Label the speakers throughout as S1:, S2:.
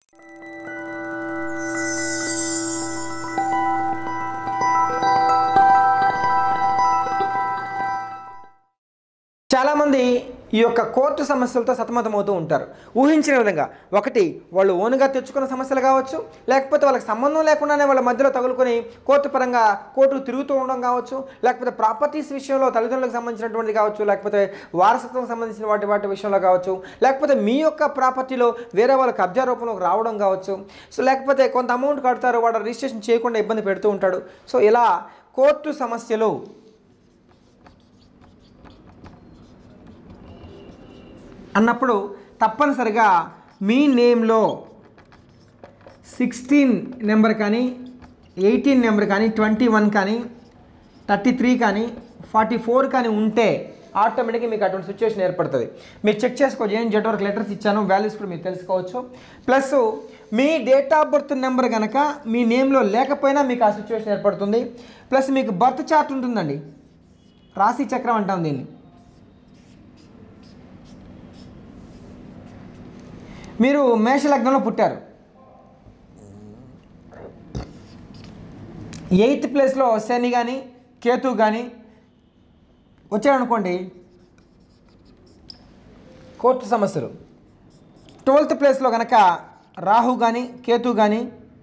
S1: చాలామంది ఈ యొక్క కోర్టు సమస్యలతో సతమతమవుతూ ఉంటారు. ఊహించిన విధంగా ఒకటి వాళ్ళు ఓన్గా తెచ్చుకున్న సమస్యలు కావచ్చు, లేకపోతే వాళ్ళకి సంబంధం లేకుండానే వాళ్ళ మధ్యలో తగులుకొని కోర్టు పరంగా కోర్టుకు తిరుగుతూ ఉండడం కావచ్చు, లేకపోతే ప్రాపర్టీస్ విషయంలో తల్లిదండ్రులకు సంబంధించినటువంటిది కావచ్చు, లేకపోతే వారసత్వం సంబంధించిన వాటి విషయంలో కావచ్చు, లేకపోతే మీ యొక్క ప్రాపర్టీలో వేరే వాళ్ళ కబ్జా రూపంలోకి రావడం కావచ్చు. సో లేకపోతే కొంత అమౌంట్ కడతారు, వాడు రిజిస్ట్రేషన్ చేయకుండా ఇబ్బంది పెడుతూ ఉంటాడు. సో ఇలా కోర్టు సమస్యలు అన్నప్పుడు తప్పనిసరిగా మీ నేమ్లో 16 నెంబర్ కానీ 18 నెంబర్ కానీ 21 కానీ 33 కానీ 44 కానీ ఉంటే ఆటోమేటిక్గా మీకు అటువంటి సిచ్యువేషన్ ఏర్పడుతుంది. మీరు చెక్ చేసుకోవచ్చు. ఏం జెట్ వరకు లెటర్స్ ఇచ్చాను, వాల్యూస్ కూడా మీరు తెలుసుకోవచ్చు. ప్లస్ మీ డేట్ ఆఫ్ బర్త్ నెంబర్ కనుక మీ నేమ్లో లేకపోయినా మీకు ఆ సిచ్యువేషన్ ఏర్పడుతుంది. ప్లస్ మీకు బర్త్ చార్ట్ ఉంటుందండి, రాశి చక్రం అంటాం దీన్ని. మీరు మేష లగ్నంలో పుట్టారు, 8th ప్లేస్లో శని కానీ కేతు కానీ వచ్చారనుకోండి, కోర్టు సమస్యలు. 12th ప్లేస్లో కనుక రాహు కానీ కేతు కానీ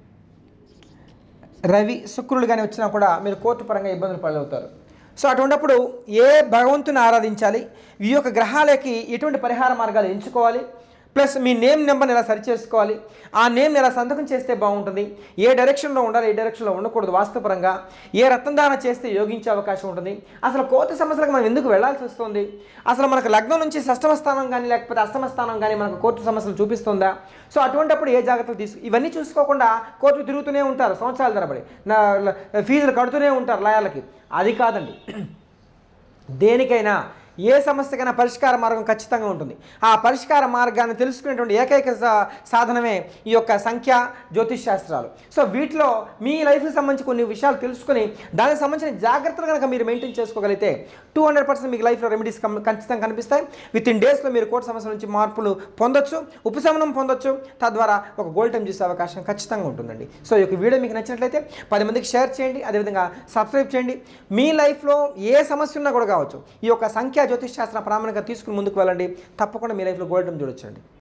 S1: రవి శుక్రుడు కానీ వచ్చినా కూడా మీరు కోర్టు పరంగా ఇబ్బందులు పాలవుతారు. సో అటువంటిప్పుడు ఏ భగవంతుని ఆరాధించాలి, ఈ యొక్క గ్రహాలకి ఎటువంటి పరిహార మార్గాలు ఎంచుకోవాలి, ప్లస్ మీ నేమ్ నెంబర్ని ఎలా సరి చేసుకోవాలి, ఆ నేమ్ని ఎలా సంతకం చేస్తే బాగుంటుంది, ఏ డైరెక్షన్లో ఉండాలి, ఏ డైరెక్షన్లో ఉండకూడదు, వాస్తుపరంగా ఏ రత్నదాన చేస్తే యోగించే అవకాశం ఉంటుంది, అసలు కోర్టు సమస్యలకు మనం ఎందుకు వెళ్లాల్సి వస్తుంది, అసలు మనకు లగ్నం నుంచి షష్టమ స్థానం కానీ లేకపోతే అష్టమ స్థానం కానీ మనకు కోర్టు సమస్యలు చూపిస్తుందా. సో అటువంటిప్పుడు ఏ జాగ్రత్తలు ఇవన్నీ చూసుకోకుండా కోర్టు తిరుగుతూనే ఉంటారు సంవత్సరాల తరబడి, ఫీజులు కడుతూనే ఉంటారు లాయర్లకి. అది కాదండి, దేనికైనా ఏ సమస్యకైనా పరిష్కార మార్గం ఖచ్చితంగా ఉంటుంది. ఆ పరిష్కార మార్గాన్ని తెలుసుకునేటువంటి ఏకైక సాధనమే ఈ యొక్క సంఖ్య జ్యోతిష్ శాస్త్రాలు. సో వీటిలో మీ లైఫ్కి సంబంధించి కొన్ని విషయాలు తెలుసుకొని దానికి సంబంధించిన జాగ్రత్తలు కనుక మీరు మెయింటైన్ చేసుకోగలిగితే 200% మీకు లైఫ్లో రెమెడీస్ ఖచ్చితంగా కనిపిస్తాయి. విత్ ఇన్ డేస్లో మీరు కోర్టు సమస్యల నుంచి మార్పులు పొందొచ్చు, ఉపశమనం పొందొచ్చు. తద్వారా ఒక గోల్డ్ టైం చూసే అవకాశం ఖచ్చితంగా ఉంటుందండి. సో ఈ యొక్క వీడియో మీకు నచ్చినట్లయితే 10 మందికి షేర్ చేయండి, అదేవిధంగా సబ్స్క్రైబ్ చేయండి. మీ లైఫ్లో ఏ సమస్య ఉన్నా కూడా కావచ్చు, ఈ యొక్క సంఖ్య జ్యోతిష్ శాస్త్ర ప్రామాణికంగా తీసుకుని ముందుకు వెళ్ళండి. తప్పకుండా మీ లైఫ్లో గోల్డ్ టైం చూడొచ్చండి.